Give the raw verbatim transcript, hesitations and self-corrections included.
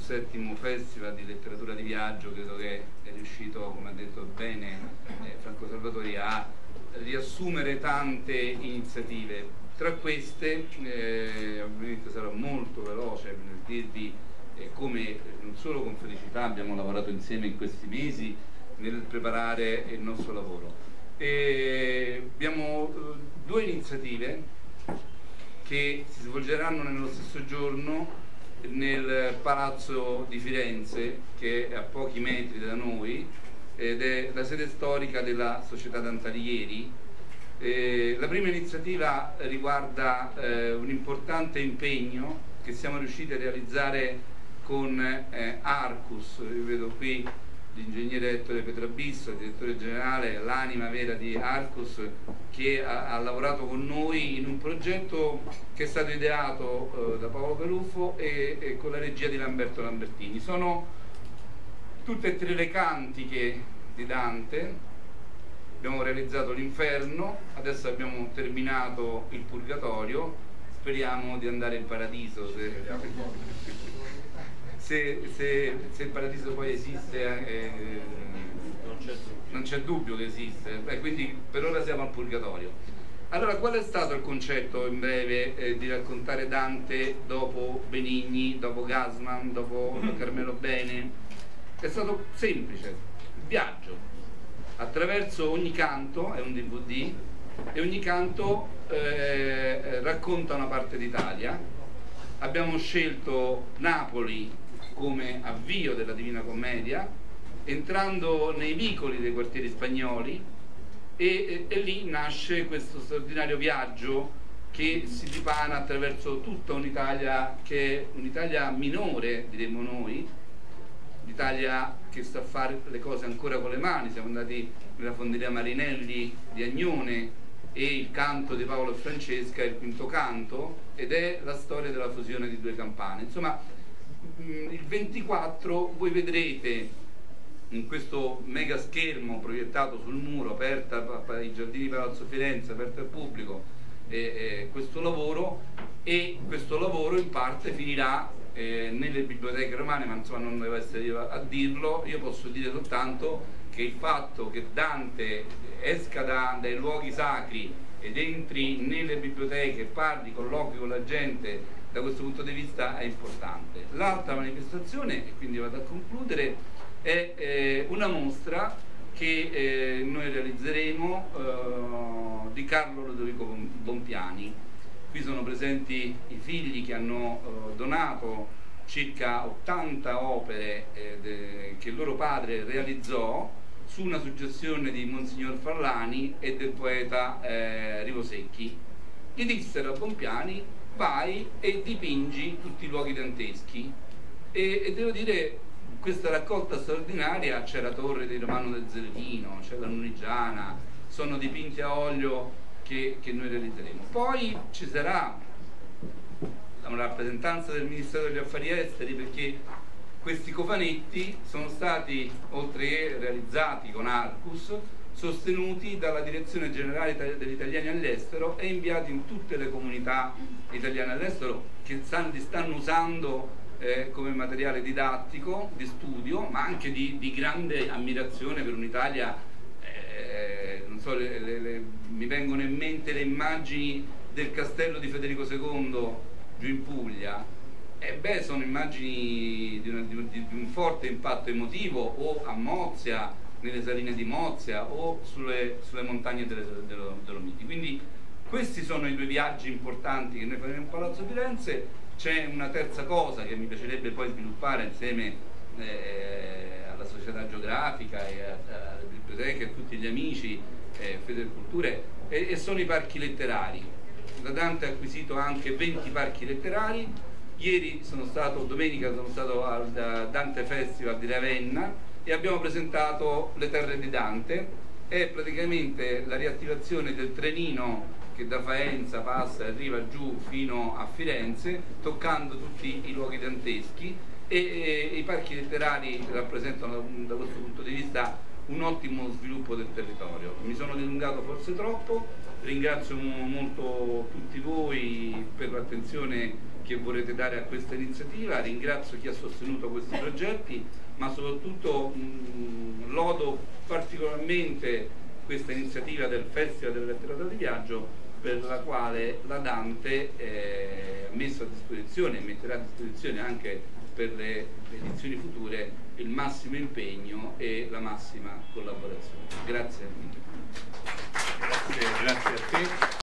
settimo Festival di Letteratura di Viaggio. Credo che è riuscito, come ha detto bene eh, Franco Salvatori, a riassumere tante iniziative. Tra queste, eh, ovviamente sarò molto veloce nel dirvi eh, come non solo con Felicità abbiamo lavorato insieme in questi mesi nel preparare il nostro lavoro. E abbiamo eh, due iniziative che si svolgeranno nello stesso giorno nel Palazzo di Firenze, che è a pochi metri da noi, ed è la sede storica della Società Dantalieri. Eh, la prima iniziativa riguarda eh, un importante impegno che siamo riusciti a realizzare con eh, Arcus. Io vedo qui l'ingegnere Ettore Petrabisso, direttore generale, l'anima vera di Arcus, che ha, ha lavorato con noi in un progetto che è stato ideato eh, da Paolo Caruffo e, e con la regia di Lamberto Lambertini. Sono tutte e tre le cantiche di Dante. Abbiamo realizzato l'Inferno, adesso abbiamo terminato il Purgatorio, speriamo di andare in Paradiso se, se, se, se il Paradiso poi esiste, eh, non c'è dubbio che esiste. Beh, quindi per ora siamo al Purgatorio. Allora, qual è stato il concetto in breve eh, di raccontare Dante dopo Benigni, dopo Gassman, dopo Carmelo Bene? È stato semplice: viaggio. Attraverso ogni canto, è un D V D, e ogni canto eh, racconta una parte d'Italia. Abbiamo scelto Napoli come avvio della Divina Commedia, entrando nei vicoli dei quartieri spagnoli, e, e, e lì nasce questo straordinario viaggio che si dipana attraverso tutta un'Italia che è un'Italia minore, diremmo noi, l'Italia che sta a fare le cose ancora con le mani. Siamo andati nella fonderia Marinelli di Agnone e il canto di Paolo e Francesca è il quinto canto, ed è la storia della fusione di due campane. Insomma, il ventiquattro voi vedrete in questo mega schermo proiettato sul muro, aperta ai giardini di Palazzo Firenze, aperto al pubblico, eh, eh, questo lavoro, e questo lavoro in parte finirà Eh, nelle biblioteche romane, ma insomma non devo essere io a dirlo. Io posso dire soltanto che il fatto che Dante esca da, dai luoghi sacri ed entri nelle biblioteche, parli, colloqui con la gente, da questo punto di vista è importante. L'altra manifestazione, e quindi vado a concludere, è eh, una mostra che eh, noi realizzeremo eh, di Carlo Lodovico Bompiani. Qui sono presenti i figli che hanno eh, donato circa ottanta opere eh, de, che il loro padre realizzò su una suggestione di Monsignor Farlani e del poeta eh, Rivosecchi. Gli dissero a Bompiani: vai e dipingi tutti i luoghi danteschi. E, e devo dire, questa raccolta straordinaria, c'è la torre di Romano del Zervino, c'è la Nunigiana, sono dipinti a olio Che, che noi realizzeremo. Poi ci sarà una rappresentanza del Ministero degli Affari Esteri, perché questi cofanetti sono stati, oltre che realizzati con Arcus, sostenuti dalla Direzione Generale degli Italiani all'Estero e inviati in tutte le comunità italiane all'estero, che stanno, li stanno usando eh, come materiale didattico, di studio, ma anche di, di grande ammirazione per un'Italia. Eh, non so, le, le, le, mi vengono in mente le immagini del castello di Federico secondo giù in Puglia. E beh, sono immagini di, una, di, di un forte impatto emotivo, o a Mozia, nelle saline di Mozia, o sulle, sulle montagne delle, delle Dolomiti. Quindi questi sono i due viaggi importanti che noi faremo in Palazzo Firenze. C'è una terza cosa che mi piacerebbe poi sviluppare insieme eh, alla Società Geografica e alle biblioteche e a tutti gli amici eh, Federculture, e, e sono i parchi letterari. Da Dante ha acquisito anche venti parchi letterari. Ieri sono stato, domenica sono stato al Dante Festival di Ravenna e abbiamo presentato Le Terre di Dante. È praticamente la riattivazione del trenino che da Faenza passa e arriva giù fino a Firenze, toccando tutti i luoghi danteschi, e, e i parchi letterari rappresentano da questo punto di vista un ottimo sviluppo del territorio. Mi sono dilungato forse troppo, ringrazio molto tutti voi per l'attenzione che vorrete dare a questa iniziativa. Ringrazio chi ha sostenuto questi progetti, ma soprattutto mh, lodo particolarmente questa iniziativa del Festival della Letteratura di Viaggio, per la quale la Dante eh, ha messo a disposizione e metterà a disposizione anche per le edizioni future il massimo impegno e la massima collaborazione. Grazie. Grazie, grazie a te.